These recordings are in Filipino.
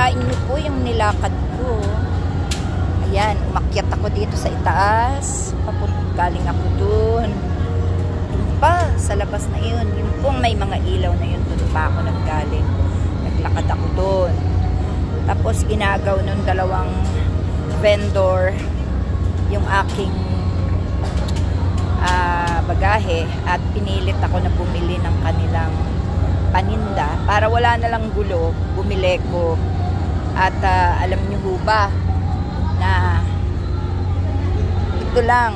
Akalain niyo po yung nilakad ko. Ayan, umakyat ako dito sa itaas. Galing ako dun. Yun pa, sa labas na yun. Yun pong may mga ilaw na yun. Dun pa ako naggaling. Naglakad ako dun. Tapos inagaw nung dalawang vendor yung aking bagahe at pinilit ako na bumili ng kanilang paninda para wala na lang gulo. Bumili ko at alam niyo ho ba na ito lang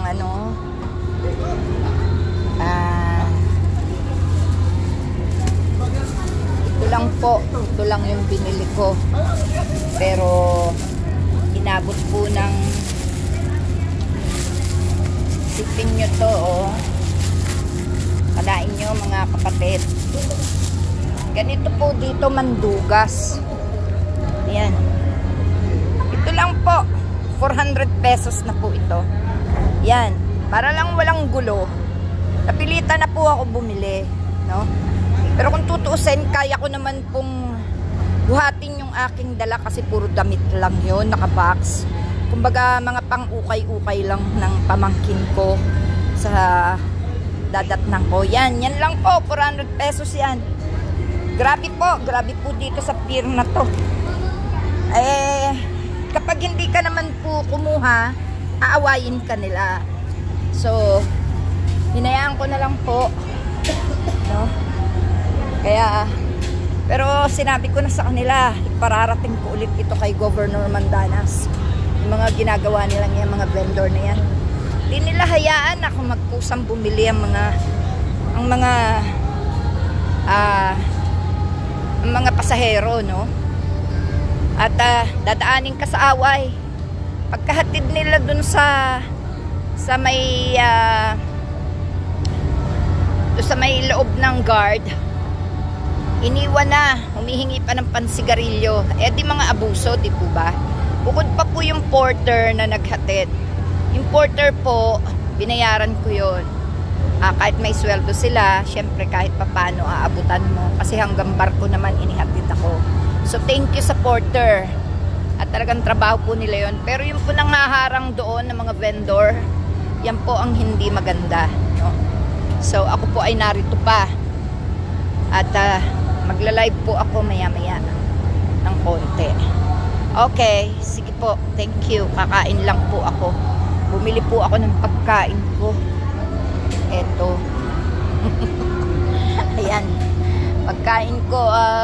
ito lang yung binili ko, pero inabot po ng shipping nyo to, kalain nyo mga kapatid. Ganito po dito mandugas. Ayan, ito lang po, 400 pesos na po ito. Yan, para lang walang gulo, napilitan na po ako bumili, no? Pero kung tutuusin, kaya ko naman pong buhatin yung aking dala kasi puro damit lang yun, nakabox. Kumbaga mga pang-ukay-ukay lang ng pamangkin ko sa dadatnang ko. Yan lang po, 400 pesos yan. Grabe po dito sa pier na to. Kapag hindi ka naman po kumuha, aawayin ka nila. So, hinayaan ko na lang po. No? Kaya, pero sinabi ko na sa kanila, ipararating ko ulit ito kay Governor Mandanas. Yung mga ginagawa nilang yan, mga vendor na yan. Hindi nila hayaan ako magkusang bumili ang mga pasahero, no? At dadaanin ka sa away. Pagkahatid nila dun sa may loob ng guard, iniwan na, humihingi pa ng pansigarilyo. Di mga abuso, di po ba? Bukod pa po yung porter na naghatid. Yung porter po, binayaran ko yun. Kahit may sweldo sila, syempre kahit papano aabutan mo. Kasi hanggang barko naman inihatid ako. So thank you sa porter. At talagang trabaho po nila yun. Pero yung po nangaharang doon ng mga vendor, yan po ang hindi maganda, no? So ako po ay narito pa. At magla-live po ako maya-maya ng konti. Okay, sige po. Thank you. Kakain lang po ako. Bumili po ako ng pagkain ko. Eto. Ayan. Pagkain ko,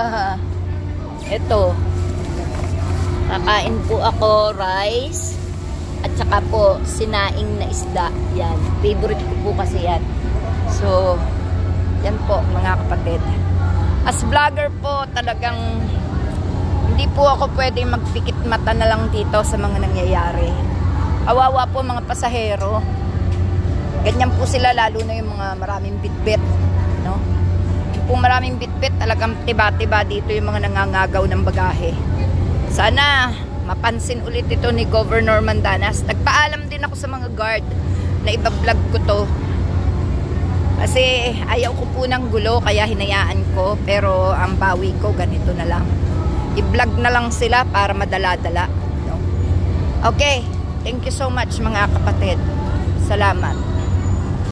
eto. Kakain po ako rice at saka po sinaing na isda. Yan. Favorite ko po kasi yan. So, yan po mga kapatid. As vlogger po, talagang hindi po ako pwede magpikit mata na lang dito sa mga nangyayari. Kawawa po mga pasahero. Ganyan po sila, lalo na yung mga maraming bitbit, no? Yung po maraming bitbit, talagang tiba-tiba dito yung mga nangangagaw ng bagahe. Sana mapansin ulit ito ni Governor Mandanas. Nagpaalam din ako sa mga guard na iba-vlog ko to. Kasi ayaw ko po ng gulo, kaya hinayaan ko. Pero ang bawi ko, ganito na lang. I-vlog na lang sila para madala-dala, no? Okay, thank you so much mga kapatid. Salamat.